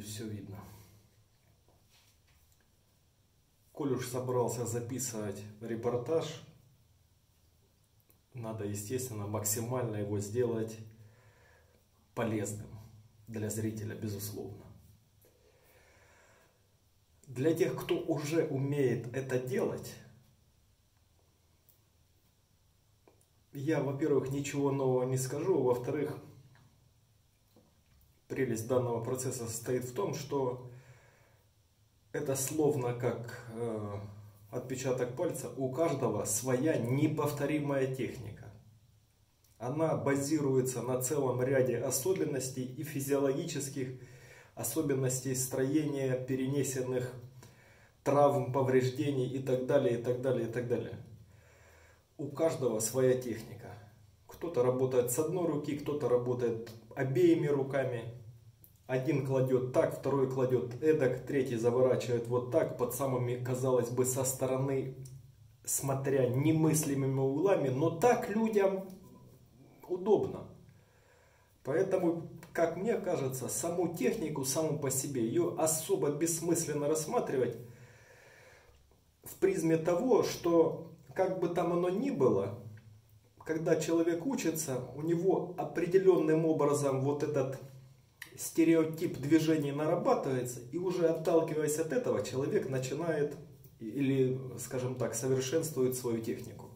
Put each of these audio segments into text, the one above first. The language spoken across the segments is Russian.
надеюсь, все видно. Коль уж собрался записывать репортаж, надо, естественно, максимально его сделать полезным для зрителя, безусловно. Для тех, кто уже умеет это делать, я, во-первых, ничего нового не скажу, во-вторых, прелесть данного процесса состоит в том, что это словно как отпечаток пальца, у каждого своя неповторимая техника. Она базируется на целом ряде особенностей и физиологических особенностей строения, перенесенных травм, повреждений и так далее, и так далее, и так далее. У каждого своя техника. Кто-то работает с одной руки, кто-то работает обеими руками. Один кладет так, второй кладет эдак, третий заворачивает вот так, под самыми, казалось бы, со стороны, смотря немыслимыми углами, но так людям удобно. Поэтому, как мне кажется, саму технику, саму по себе, ее особо бессмысленно рассматривать в призме того, что, как бы там оно ни было, когда человек учится, у него определенным образом вот этот стереотип движений нарабатывается, и уже отталкиваясь от этого, человек начинает, или, скажем так, совершенствует свою технику.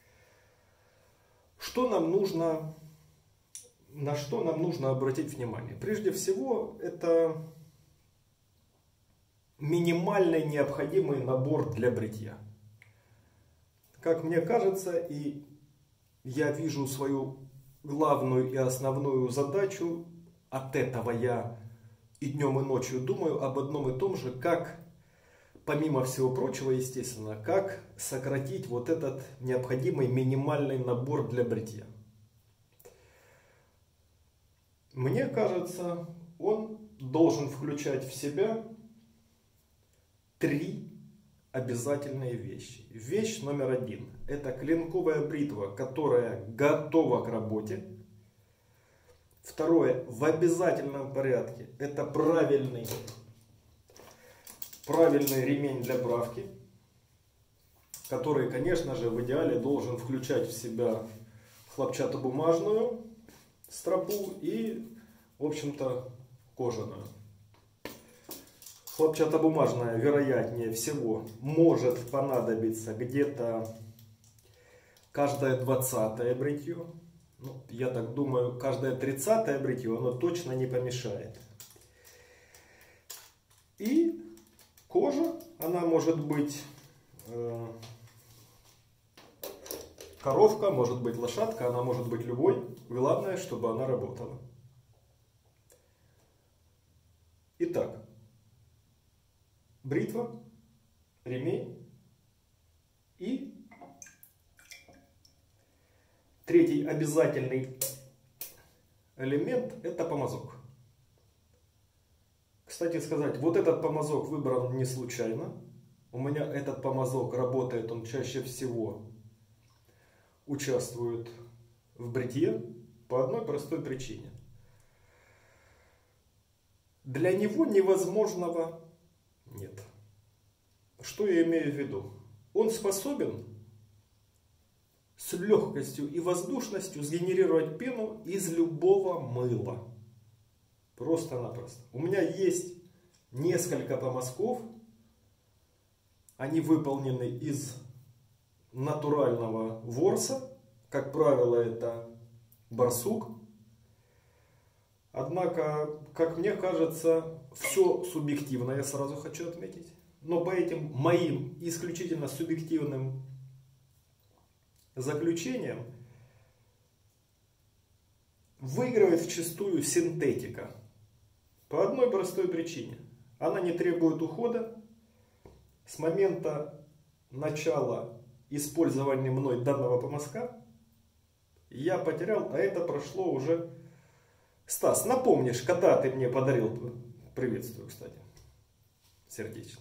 Что нам нужно, на что нам нужно обратить внимание? Прежде всего, это минимальный необходимый набор для бритья. Как мне кажется, и я вижу свою главную и основную задачу, от этого я и днем, и ночью думаю об одном и том же, как, помимо всего прочего, естественно, как сократить вот этот необходимый минимальный набор для бритья. Мне кажется, он должен включать в себя 3 обязательные вещи. Вещь номер 1 – это клинковая бритва, которая готова к работе. Второе, в обязательном порядке, это правильный ремень для правки, который, конечно же, в идеале должен включать в себя хлопчатобумажную стропу и, в общем-то, кожаную. Хлопчатобумажная, вероятнее всего, может понадобиться где-то каждое 20-е бритье. Ну, я так думаю, каждое 30-е бритье, оно точно не помешает. И кожа, она может быть коровка, может быть лошадка, она может быть любой. Главное, чтобы она работала. Итак, бритва, ремень и третий обязательный элемент – это помазок. Кстати сказать, вот этот помазок выбран не случайно. У меня этот помазок работает, он чаще всего участвует в бритье по одной простой причине. Для него невозможного нет. Что я имею в виду? Он способен с легкостью и воздушностью сгенерировать пену из любого мыла. Просто-напросто. У меня есть несколько помазков. Они выполнены из натурального ворса. Как правило, это барсук. Однако, как мне кажется, все субъективно, я сразу хочу отметить. Но по этим моим исключительно субъективным заключением выигрывает вчистую синтетика. По одной простой причине. Она не требует ухода. С момента начала использования мной данного помазка я потерял, а это прошло уже... Стас, напомнишь, когда ты мне подарил... Приветствую, кстати. Сердечно.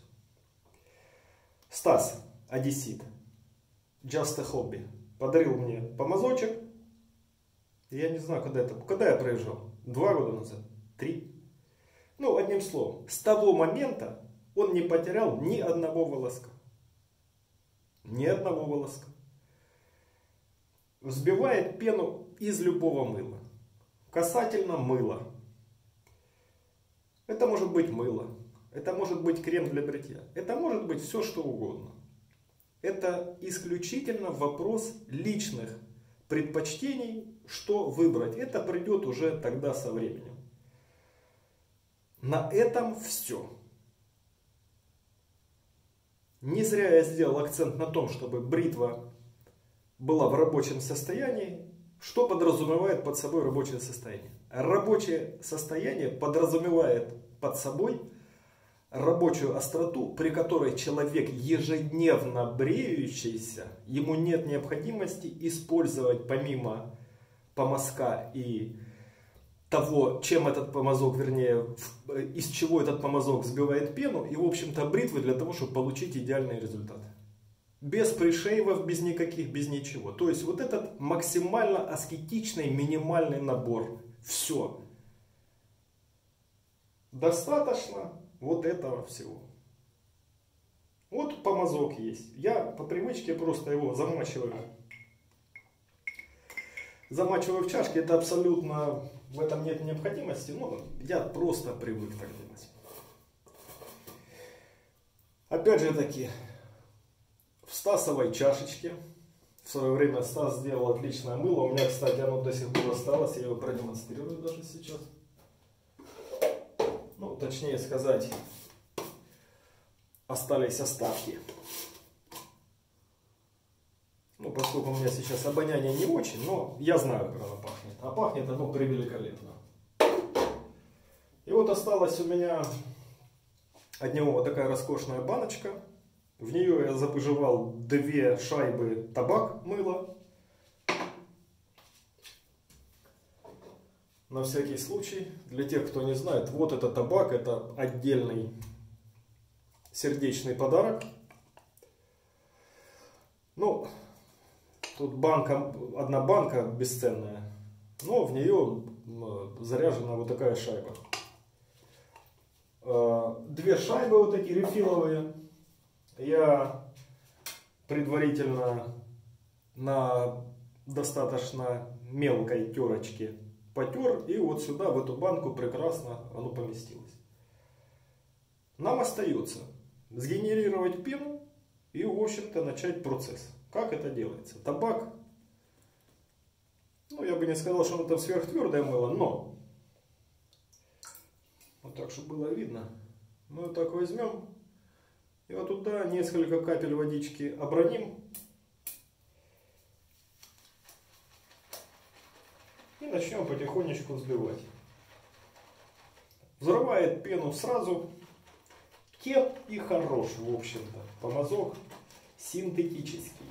Стас, одессит. Just a hobby. Подарил мне помазочек. Я не знаю, когда я проезжал. 2 года назад. 3. Ну, одним словом, с того момента он не потерял ни одного волоска. Ни одного волоска. Взбивает пену из любого мыла. Касательно мыла. Это может быть мыло. Это может быть крем для бритья. Это может быть все, что угодно. Это исключительно вопрос личных предпочтений, что выбрать. Это придет уже тогда со временем. На этом все. Не зря я сделал акцент на том, чтобы бритва была в рабочем состоянии. Что подразумевает под собой рабочее состояние? Рабочее состояние подразумевает под собой рабочую остроту, при которой человек, ежедневно бреющийся, ему нет необходимости использовать помимо помазка и того, чем этот помазок, вернее, из чего этот помазок взбивает пену, и, в общем-то, бритвы для того, чтобы получить идеальный результат. Без пришейвов, без никаких, без ничего. То есть, вот этот максимально аскетичный, минимальный набор. Все. Достаточно вот этого всего. Вот помазок есть. Я по привычке просто его замачиваю. Замачиваю в чашке. Это абсолютно... В этом нет необходимости. Но я просто привык так делать. Опять же таки, в стасовой чашечке. В свое время Стас сделал отличное мыло. У меня, кстати, оно до сих пор осталось. Я его продемонстрирую даже сейчас. Ну, точнее сказать, остались остатки. Ну, поскольку у меня сейчас обоняние не очень, но я знаю, как оно пахнет. А пахнет оно превеликолепно. И вот осталась у меня от него вот такая роскошная баночка. В нее я запыживал 2 шайбы табак, мыла. На всякий случай, для тех, кто не знает, вот это табак, это отдельный сердечный подарок. Ну, тут банка, одна банка бесценная, но в нее заряжена вот такая шайба. 2 шайбы вот такие рефиловые. Я предварительно на достаточно мелкой терочке потер, и вот сюда, в эту банку, прекрасно оно поместилось. Нам остается сгенерировать пену и, в общем-то, начать процесс. Как это делается? Табак, ну, я бы не сказал, что оно там сверхтвердое мыло, но вот так, чтобы было видно, мы вот так возьмем и вот туда несколько капель водички оброним. И начнем потихонечку взбивать. Взрывает пену сразу. Тем и хорош, в общем-то. Помазок синтетический.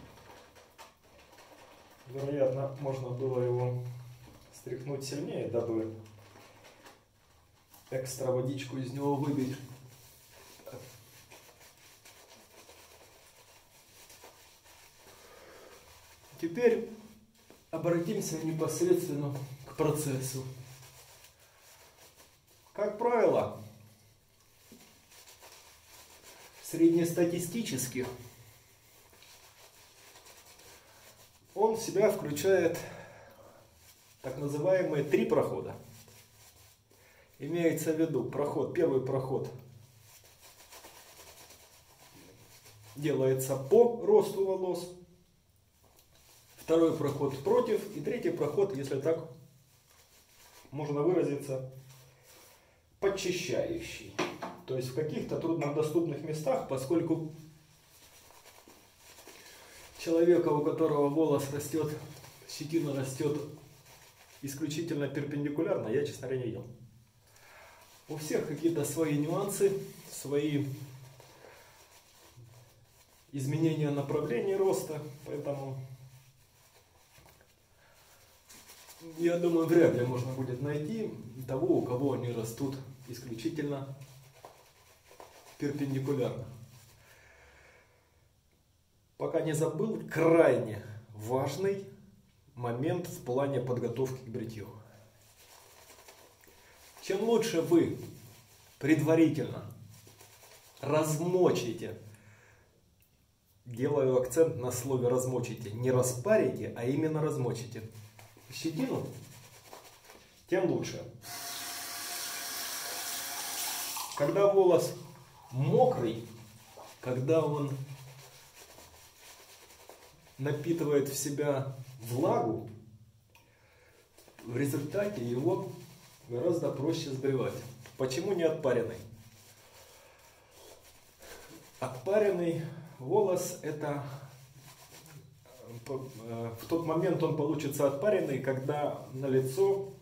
Вероятно, можно было его стряхнуть сильнее, дабы экстра водичку из него выбить. Теперь обратимся непосредственно к процессу. Как правило, среднестатистически он в себя включает так называемые 3 прохода. Имеется в виду первый проход делается по росту волос. Второй проход против, и 3-й проход, если так можно выразиться, подчищающий. То есть в каких-то труднодоступных местах, поскольку человека, у которого волос растет, щетина растет исключительно перпендикулярно, я, честно говоря, не видел. У всех какие-то свои нюансы, свои изменения направления роста, поэтому... Я думаю, вряд ли можно будет найти того, у кого они растут исключительно перпендикулярно. Пока не забыл, крайне важный момент в плане подготовки к бритью. Чем лучше вы предварительно размочите. Делаю акцент на слове размочите. Не распарите, а именно размочите щетину, тем лучше. Когда волос мокрый, когда он напитывает в себя влагу, в результате его гораздо проще сбривать. Почему не отпаренный? Отпаренный волос — это в тот момент он получится отпаренный, когда на лицо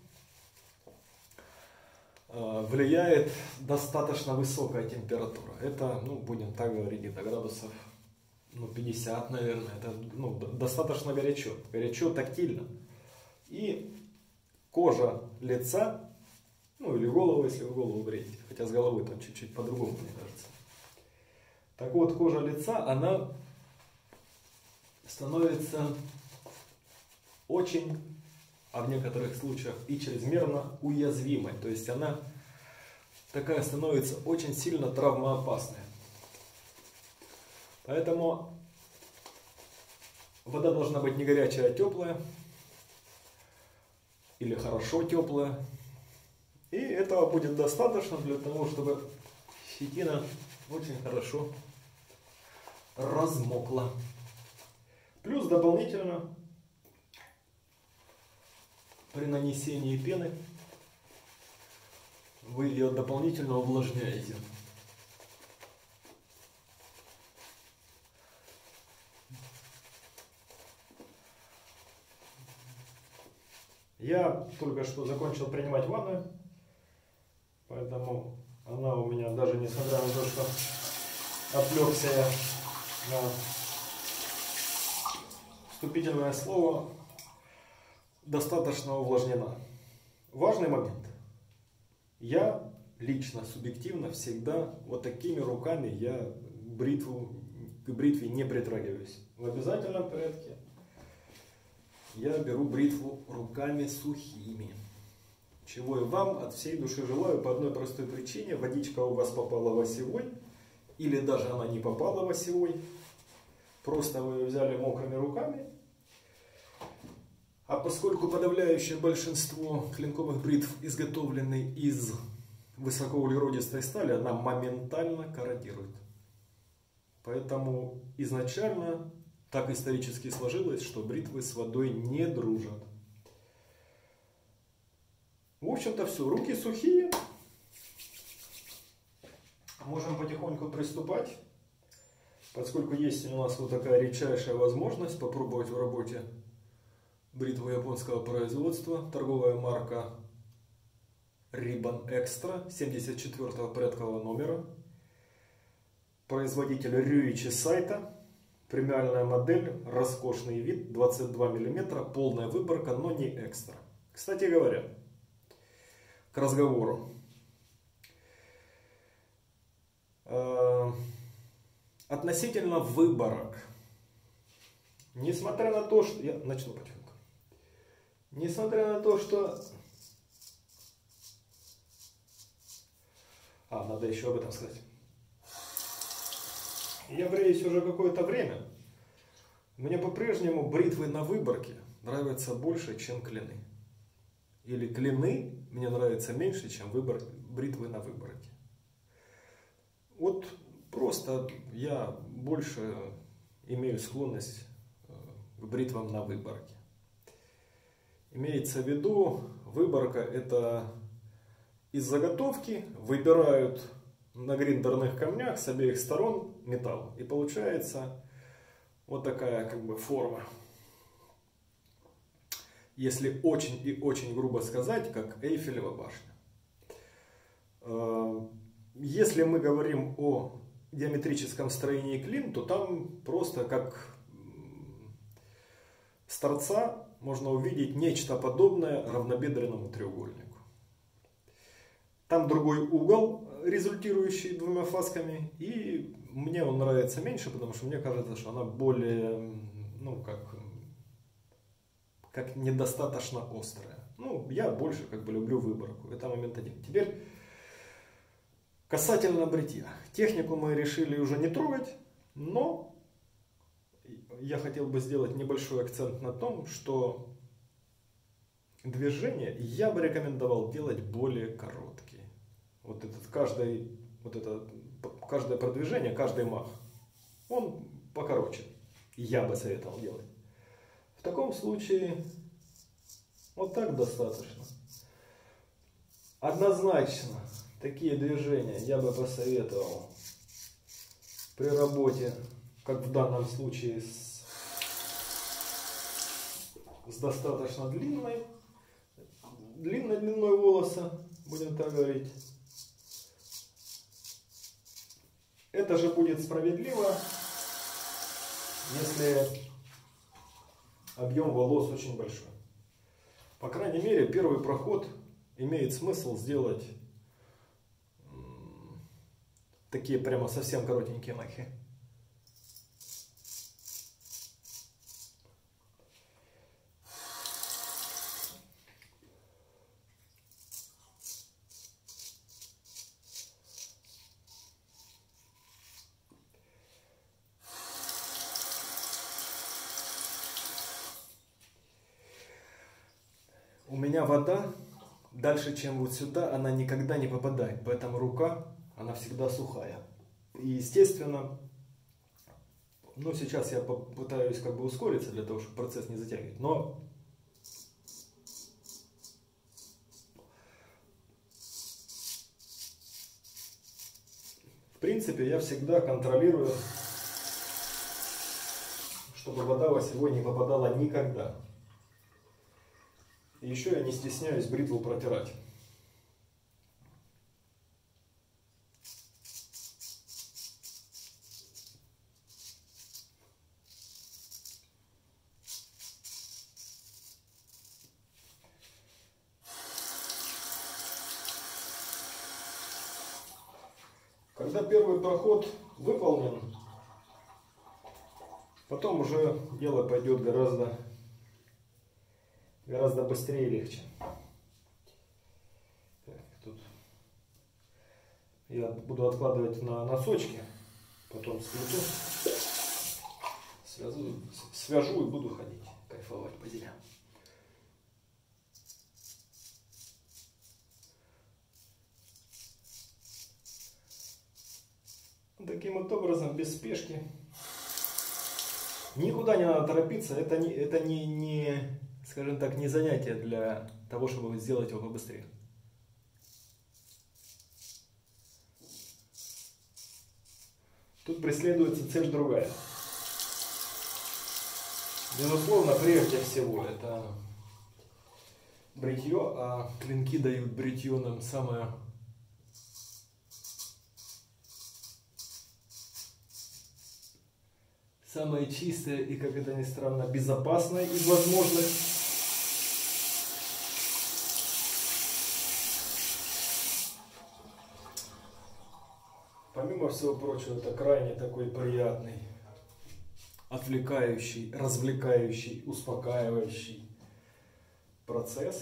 влияет достаточно высокая температура. Это, ну, будем так говорить, где-то градусов 50, наверное. Это, ну, достаточно горячо. Горячо тактильно. И кожа лица, ну или голову, если вы голову бреете, хотя с головой там чуть-чуть по-другому, мне кажется. Так вот, кожа лица, она становится очень, а в некоторых случаях и чрезмерно уязвимой. То есть она такая становится очень сильно травмоопасная. Поэтому вода должна быть не горячая, а теплая. Или хорошо теплая. И этого будет достаточно для того, чтобы щетина очень хорошо размокла. Плюс дополнительно при нанесении пены вы ее дополнительно увлажняете. Я только что закончил принимать ванну, поэтому она у меня, даже несмотря на то, что отвлекся я на вступительное слово, достаточно увлажнена. Важный момент. Я лично, субъективно, всегда вот такими руками я к бритве не притрагиваюсь. В обязательном порядке я беру бритву руками сухими. Чего и вам от всей души желаю по одной простой причине. Водичка у вас попала в осевой, или даже она не попала в осевой. Просто вы ее взяли мокрыми руками. А поскольку подавляющее большинство клинковых бритв изготовлены из высокоуглеродистой стали, она моментально корродирует. Поэтому изначально так исторически сложилось, что бритвы с водой не дружат. В общем-то все. Руки сухие. Можем потихоньку приступать. Поскольку есть у нас вот такая редчайшая возможность попробовать в работе бритву японского производства. Торговая марка Ribbon Extra 74-го порядкового номера. Производитель Ryuichi Saito. Премиальная модель, роскошный вид, 22 мм, полная выборка, но не экстра. Кстати говоря, к разговору. Относительно выборок. Несмотря на то, что... Я начну потихоньку. Несмотря на то, что... надо еще об этом сказать. Я бреюсь уже какое-то время. Мне по-прежнему бритвы на выборке нравятся больше, чем клины. Или клины мне нравятся меньше, чем бритвы на выборке. Вот просто я больше имею склонность к бритвам на выборке. Имеется в виду, выборка — это из заготовки выбирают на гриндерных камнях с обеих сторон металл. И получается вот такая как бы форма. Если очень и очень грубо сказать, как Эйфелева башня. Если мы говорим о геометрическом строении клин, то там просто как с торца можно увидеть нечто подобное равнобедренному треугольнику. Там другой угол, результирующий двумя фасками, и мне он нравится меньше, потому что мне кажется, что она более, ну, как недостаточно острая. Ну, я больше как бы люблю выборку. Это момент один. Теперь Касательно бритья. Технику мы решили уже не трогать, но я хотел бы сделать небольшой акцент на том, что движения я бы рекомендовал делать более короткие. Каждое продвижение, каждый мах, он покороче. Я бы советовал делать. В таком случае вот так достаточно. Однозначно такие движения я бы посоветовал при работе, как в данном случае, с достаточно длинной длиной волоса, будем так говорить. Это же будет справедливо, если объем волос очень большой. По крайней мере, первый проход имеет смысл сделать такие прямо совсем коротенькие махи. У меня вода дальше, чем вот сюда, она никогда не попадает, поэтому рука, она всегда сухая. И естественно, ну сейчас я попытаюсь как бы ускориться для того, чтобы процесс не затягивать, но в принципе я всегда контролирую, чтобы вода в осевой не попадала никогда. И еще я не стесняюсь бритву протирать. Когда первый проход выполнен, потом уже дело пойдет гораздо быстрее и легче. Так, тут я буду откладывать на носочки, потом сплету, свяжу и буду ходить, кайфовать по земле. Таким вот образом, без спешки. Никуда не надо торопиться, это не, скажем так, не занятие для того, чтобы сделать его побыстрее. Тут преследуется цель другая. Безусловно, прежде всего, это бритье, а клинки дают бритье нам самое чистое и, как это ни странно, безопасное из возможных. Помимо всего прочего, это крайне такой приятный, отвлекающий, развлекающий, успокаивающий процесс.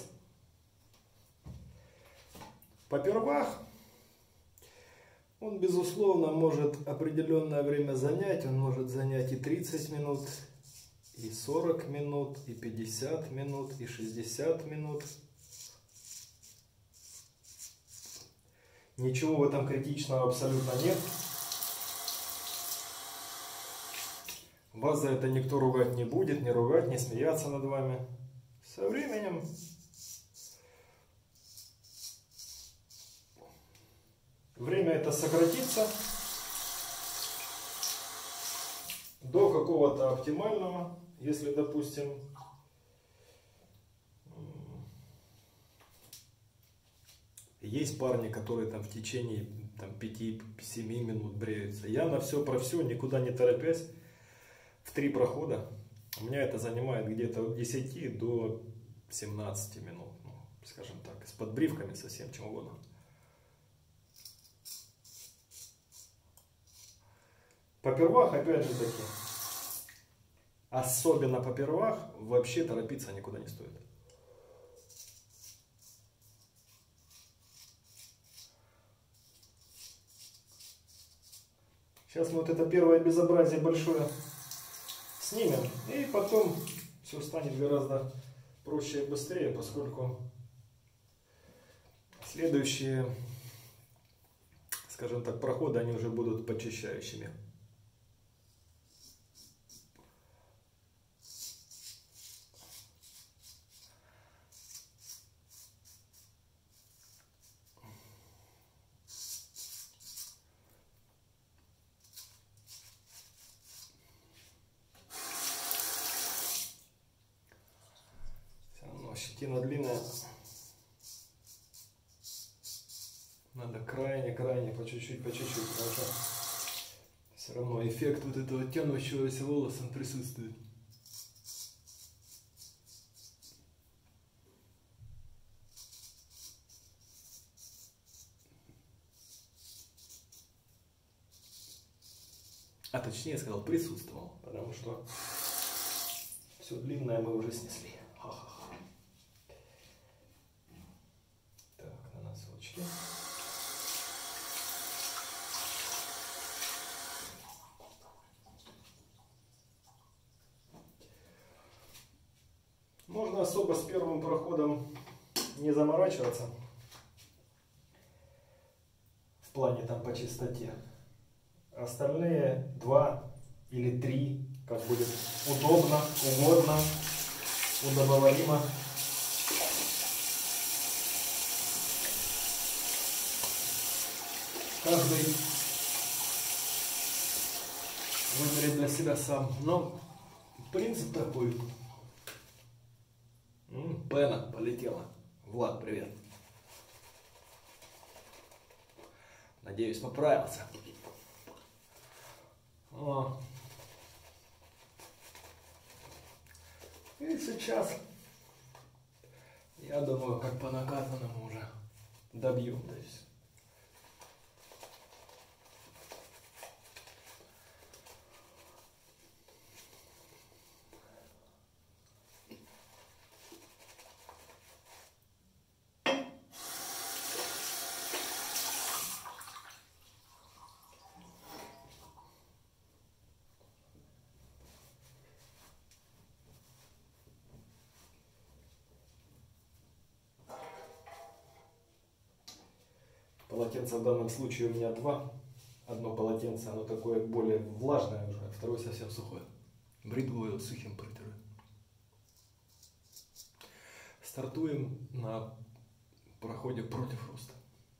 Попервах он, безусловно, может определенное время занять. Он может занять и 30 минут, и 40 минут, и 50 минут, и 60 минут. Ничего в этом критичного абсолютно нет. Вас за это никто ругать не будет, не ругать, не смеяться над вами. Со временем время это сократится до какого-то оптимального, если, допустим, есть парни, которые там в течение 5-7 минут бреются. Я на все про все, никуда не торопясь, в 3 прохода. У меня это занимает где-то от 10 до 17 минут, ну, скажем так, с подбривками, со всем чем угодно. Попервах, опять же таки, особенно попервах, вообще торопиться никуда не стоит. Сейчас мы вот это первое безобразие большое снимем, и потом все станет гораздо проще и быстрее, поскольку следующие, скажем так, проходы, они уже будут почищающими. Щетина длинная, надо крайне по чуть-чуть, потому что все равно эффект вот этого тянущегося волоса присутствует. А точнее я сказал присутствовал, потому что все длинное мы уже снесли. Ха-ха-ха. Так, на носочки. Можно особо с первым проходом не заморачиваться в плане там по чистоте. Остальные 2 или 3, как будет удобно, угодно, удобоваримо. Каждый выберет для себя сам. Но принцип такой. Пена полетела. Влад, привет. Надеюсь, поправился. О. И сейчас, я думаю, как по накатанному уже добьем. То есть. Полотенца в данном случае у меня 2. Одно полотенце, оно такое более влажное уже, а второе совсем сухое. Бритвою сухим притру. Стартуем на проходе против роста.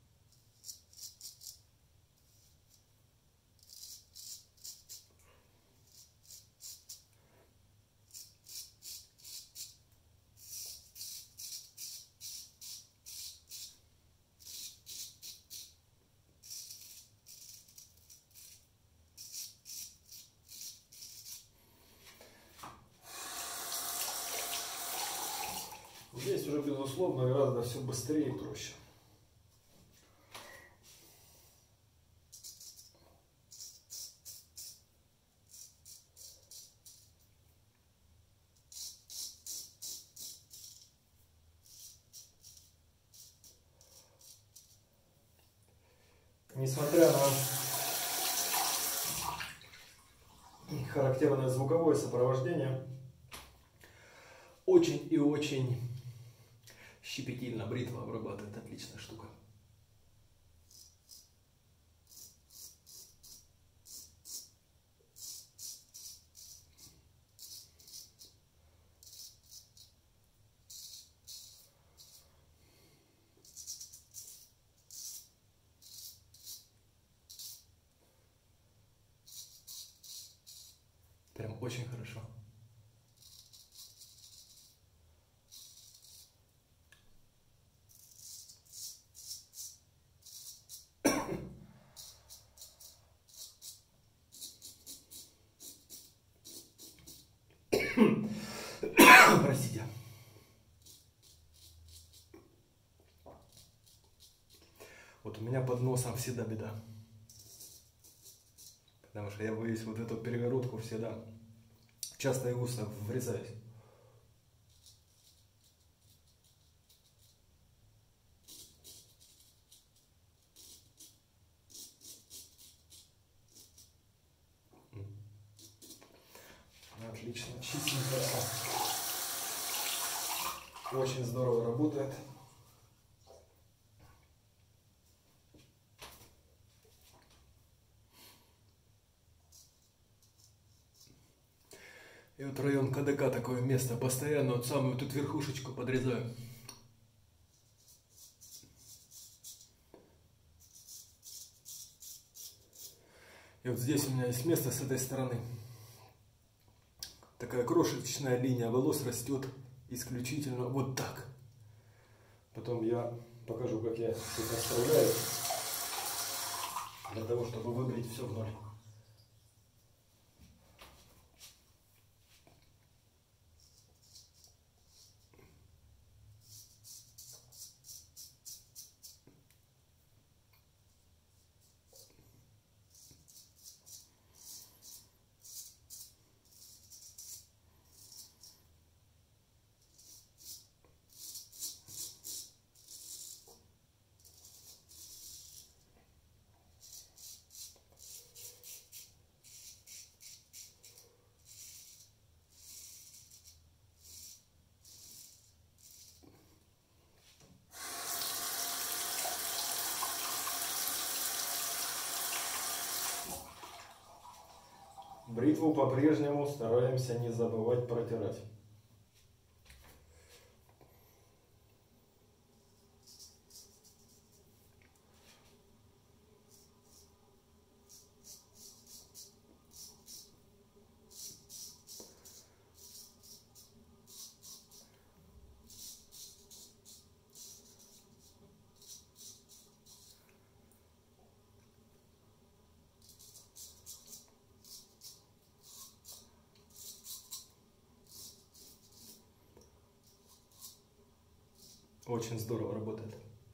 Здесь уже, безусловно, гораздо все быстрее и проще. Несмотря на характерное звуковое сопровождение, очень и очень щепетильно бритва обрабатывает, отличная штука. Прям очень хорошо. Простите. Вот у меня под носом всегда беда. Потому что я боюсь вот эту перегородку всегда. Часто и густо врезаюсь. Отлично, чистенько. Очень здорово работает. И вот район КДК такое место, постоянно вот самую тут верхушечку подрезаю. И вот здесь у меня есть место с этой стороны. Такая крошечная линия волос растет исключительно вот так. Потом я покажу, как я это оставляю, для того, чтобы выбрить все в ноль. Бритву по-прежнему стараемся не забывать протирать. Очень здорово работает.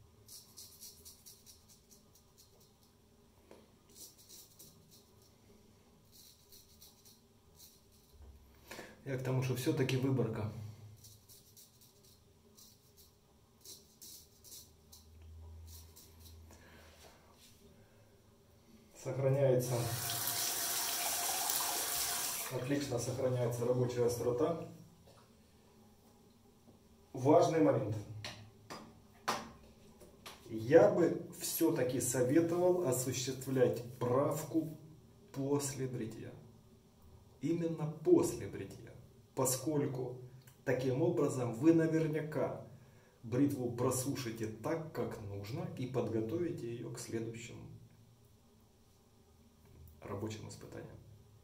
Я к тому, что все-таки выборка. Сохраняется, отлично сохраняется рабочая острота. Важный момент. Я бы все-таки советовал осуществлять правку после бритья. Именно после бритья. Поскольку таким образом вы наверняка бритву просушите так, как нужно, и подготовите ее к следующему рабочим испытаниям.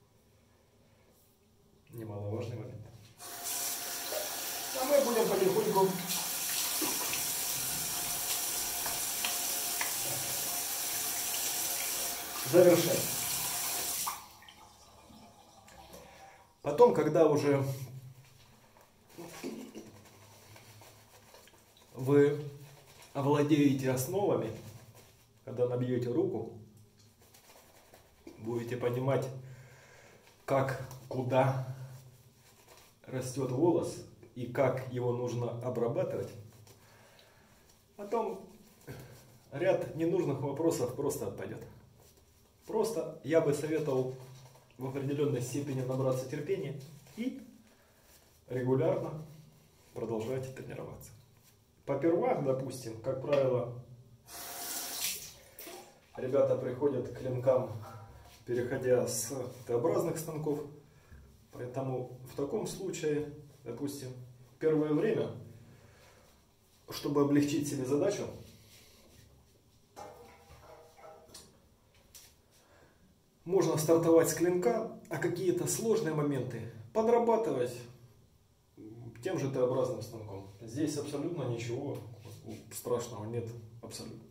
Немаловажный момент. А мы будем потихоньку завершать. Потом, когда уже вы овладеете основами, когда набьете руку, будете понимать, как, куда растет волос и как его нужно обрабатывать, потом ряд ненужных вопросов просто отпадет. Просто я бы советовал в определенной степени набраться терпения и регулярно продолжать тренироваться. Попервах, допустим, как правило, ребята приходят к клинкам, переходя с Т-образных станков. Поэтому в таком случае, допустим, первое время, чтобы облегчить себе задачу, можно стартовать с клинка, а какие-то сложные моменты подрабатывать тем же Т-образным станком. Здесь абсолютно ничего страшного нет, абсолютно.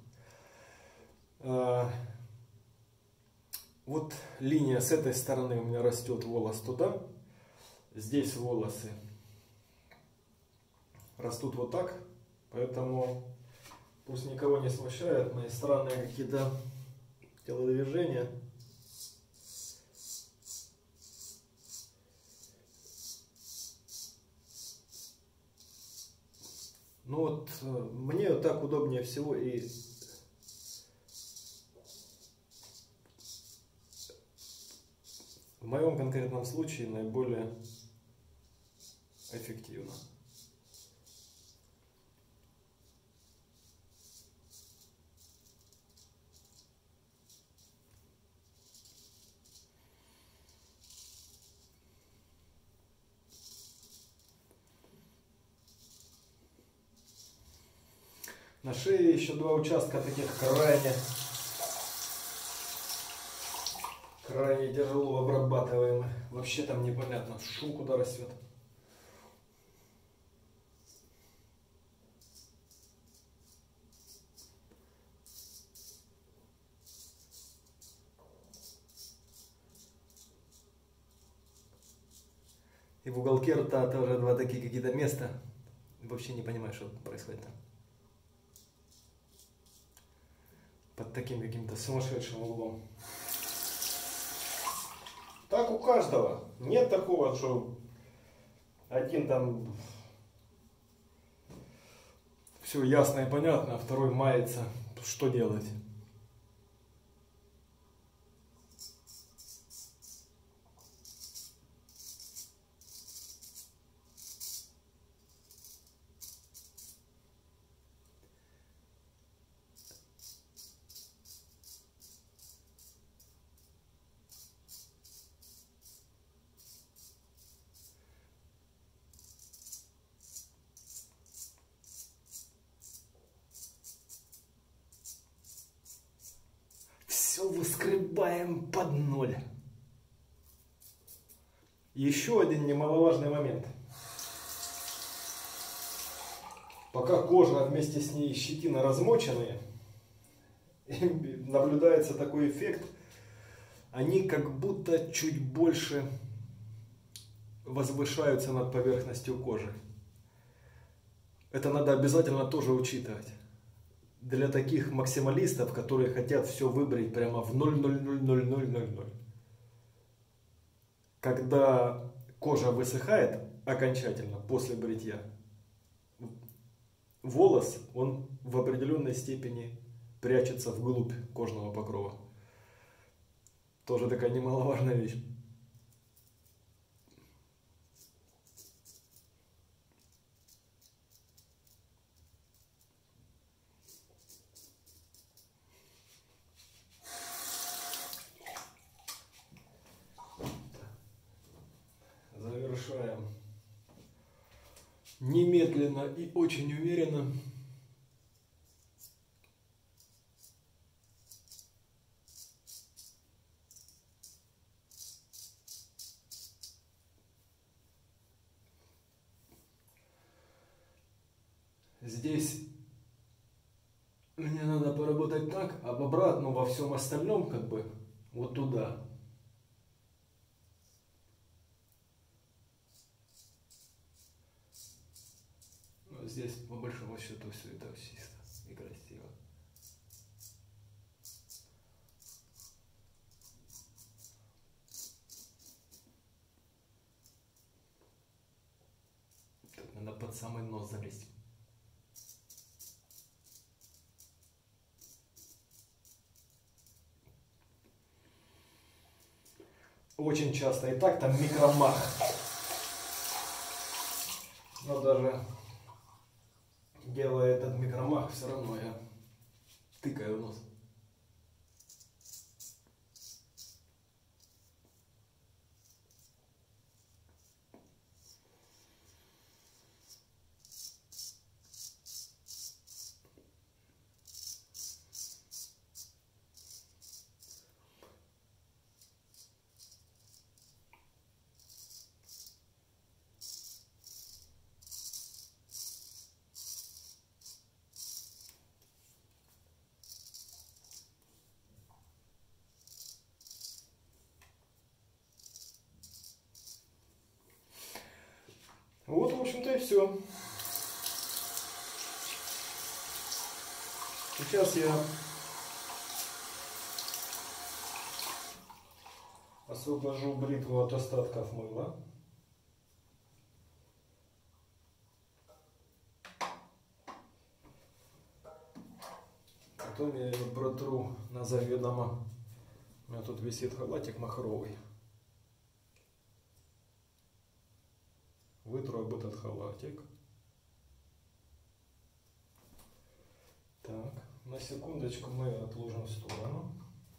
Вот линия с этой стороны у меня растет волос туда, здесь волосы растут вот так, поэтому пусть никого не смущает мои странные какие-то телодвижения. Ну вот, мне так удобнее всего, и в моем конкретном случае наиболее эффективно. На шее еще два участка таких крайне тяжело обрабатываемых. Вообще там непонятно, шум куда растет. И в уголке рта тоже два такие какие-то места. Вообще не понимаю, что происходит там. Под таким каким-то сумасшедшим углом. Так у каждого. Нет такого, что один там все ясно и понятно, а второй мается. Что делать? Все выскребаем под ноль. Еще один немаловажный момент. Пока кожа вместе с ней щетина размоченные, наблюдается такой эффект, они как будто чуть больше возвышаются над поверхностью кожи. Это надо обязательно тоже учитывать. Для таких максималистов, которые хотят все выбрать прямо в 0,00000. Когда кожа высыхает окончательно после бритья, волос, он в определенной степени прячется вглубь кожного покрова. Тоже такая немаловажная вещь. Завершаем немедленно и очень уверенно. Здесь мне надо поработать так, а обратно во всем остальном как бы вот туда. Но здесь по большому счету все это чисто и красиво. Так, надо под самый нос залезть. Очень часто и так там микромах. Но даже делая этот микромах, все равно я тыкаю в нос. Вот, в общем-то, и все. Сейчас я освобожу бритву от остатков мыла. Потом я ее протру на заведомо. У меня тут висит халатик махровый. вытру об этот халатик. Так, на секундочку мы отложим в сторону.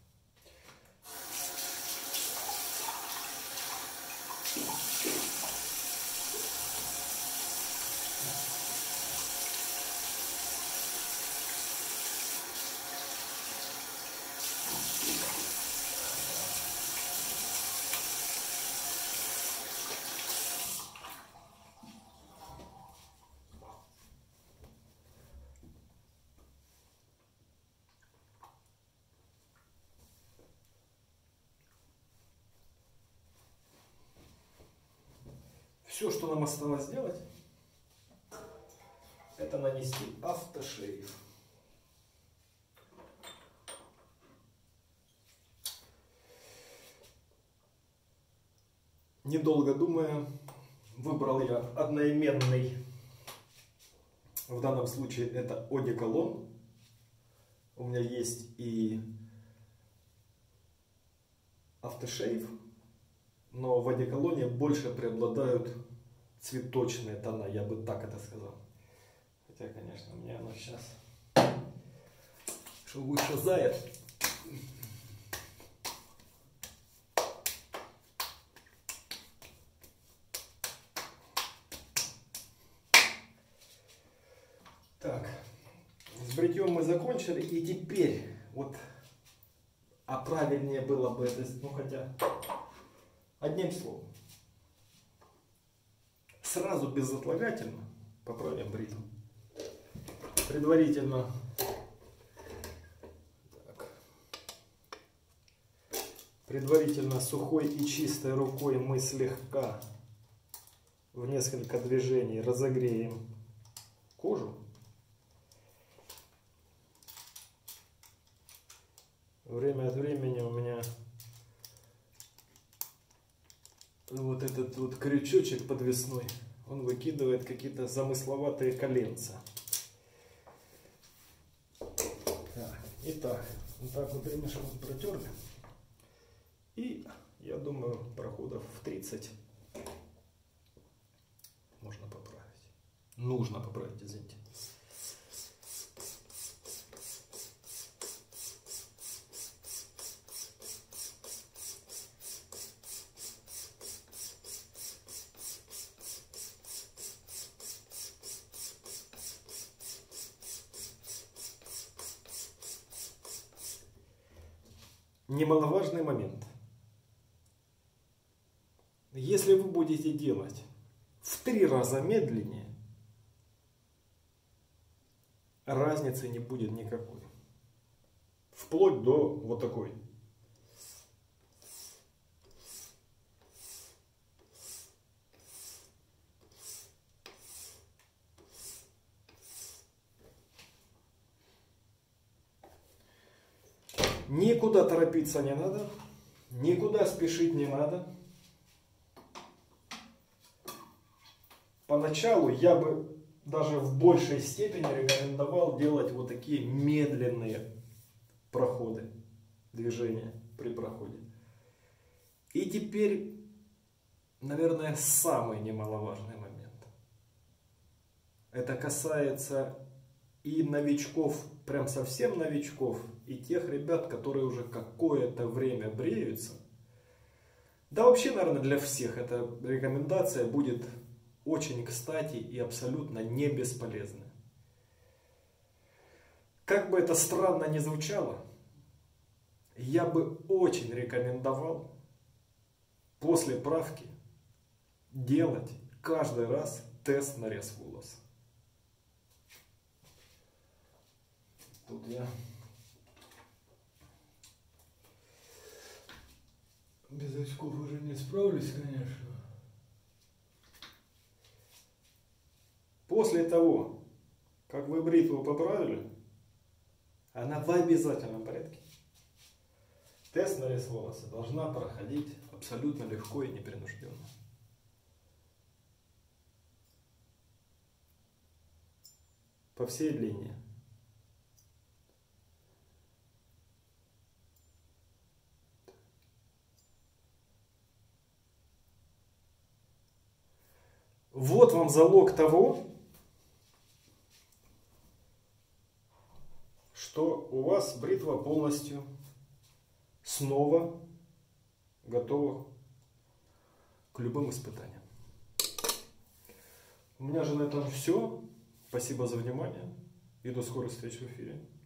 Все, что нам осталось сделать, это нанести автошейв. Недолго думая, выбрал я одноименный, в данном случае это одеколон. У меня есть и автошейв, но в одеколоне больше преобладают цветочные тона, я бы так это сказал. Хотя, конечно, мне оно сейчас, что выше заяц. Так, с бритьем мы закончили, и теперь вот, а правильнее было бы это, ну хотя, одним словом, сразу безотлагательно поправим бритву. Предварительно сухой и чистой рукой мы слегка в несколько движений разогреем кожу. Время от времени у меня вот этот вот крючочек подвесной, он выкидывает какие-то замысловатые коленца. Итак, вот так вот ремешок протерли. И я думаю, проходов в 30 можно поправить. Нужно поправить, извините. Немаловажный момент. Если вы будете делать в 3 раза медленнее, разницы не будет никакой. Вплоть до вот такой. Никуда торопиться не надо, никуда спешить не надо. Поначалу я бы даже в большей степени рекомендовал делать вот такие медленные проходы, движения при проходе. И теперь, наверное, самый немаловажный момент. Это касается и новичков, прям совсем новичков, и тех ребят, которые уже какое-то время бреются. Да вообще, наверное, для всех эта рекомендация будет очень кстати и абсолютно не бесполезна. Как бы это странно ни звучало, я бы очень рекомендовал после правки делать каждый раз тест на резь волоса. Тут я без очков уже не справлюсь, конечно. После того, как вы бритву поправили, она в обязательном порядке. Тест на резь волоса должна проходить абсолютно легко и непринужденно. По всей длине. Вот вам залог того, что у вас бритва полностью снова готова к любым испытаниям. У меня же на этом все. Спасибо за внимание и до скорой встречи в эфире.